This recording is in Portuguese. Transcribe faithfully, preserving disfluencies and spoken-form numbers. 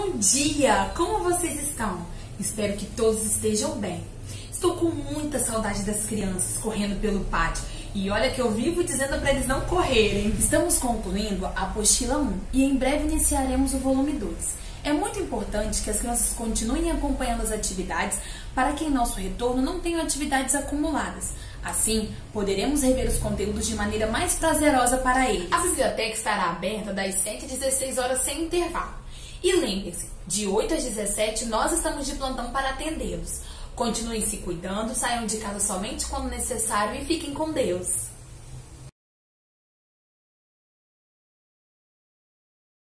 Bom dia! Como vocês estão? Espero que todos estejam bem. Estou com muita saudade das crianças correndo pelo pátio. E olha que eu vivo dizendo para eles não correrem. Estamos concluindo a apostila um e em breve iniciaremos o volume dois. É muito importante que as crianças continuem acompanhando as atividades para que em nosso retorno não tenham atividades acumuladas. Assim, poderemos rever os conteúdos de maneira mais prazerosa para eles. A biblioteca estará aberta das sete às dezesseis horas sem intervalo. E lembre-se, de oito às dezessete nós estamos de plantão para atendê-los. Continuem se cuidando, saiam de casa somente quando necessário e fiquem com Deus.